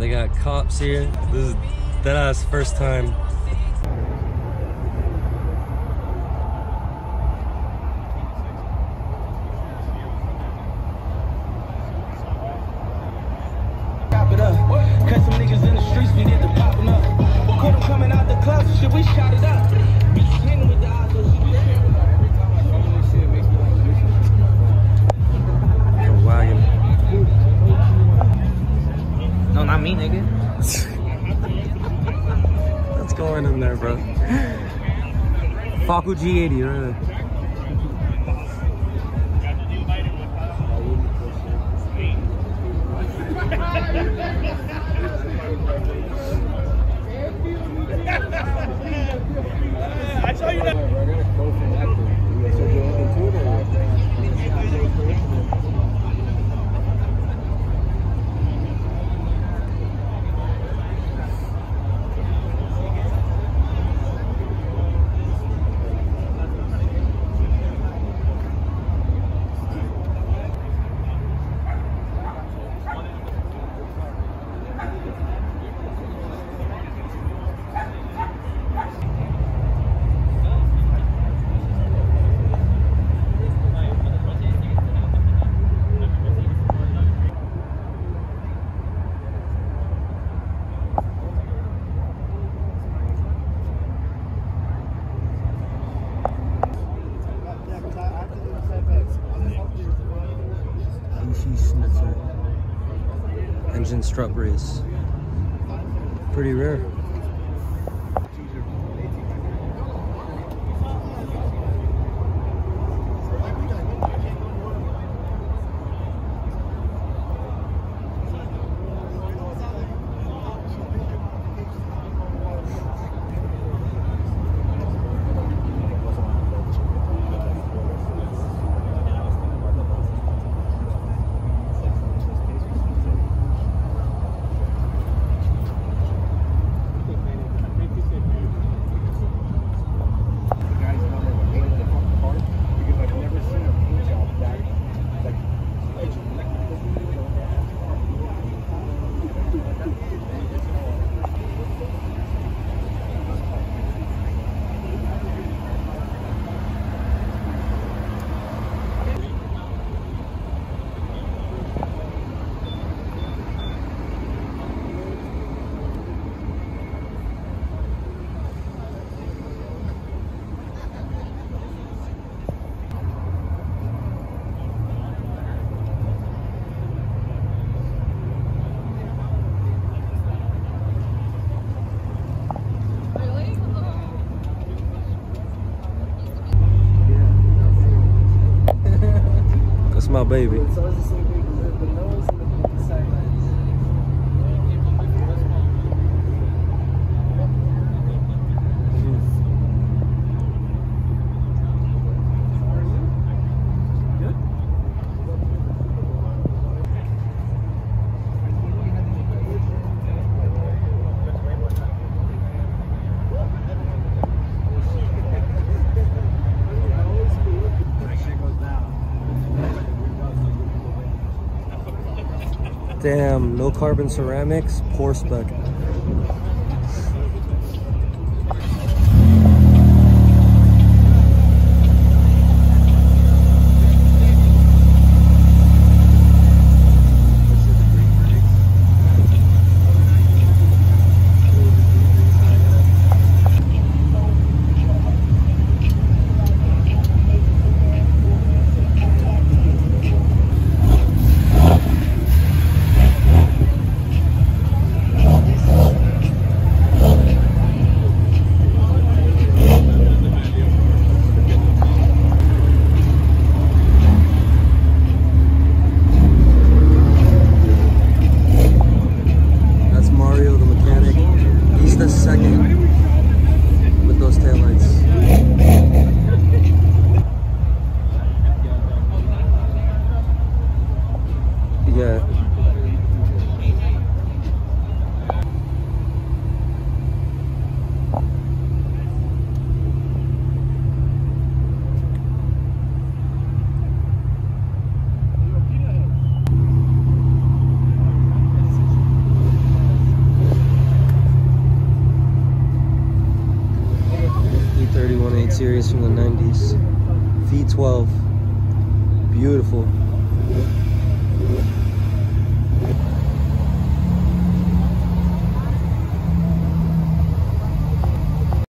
they got cops here. This is deadass first time. Cause some niggas in the streets, we get the popping up. Caught them coming out the club, so shit, we shot it up. Bitches hanging with the eyes, so shit. A wagon. No, not me, nigga. What's going in there, bro? F8X G80, right? I saw you. Engine strut brace. Pretty rare. That's my baby. Damn, no carbon ceramics, poor spec. series from the 90s. V12. Beautiful.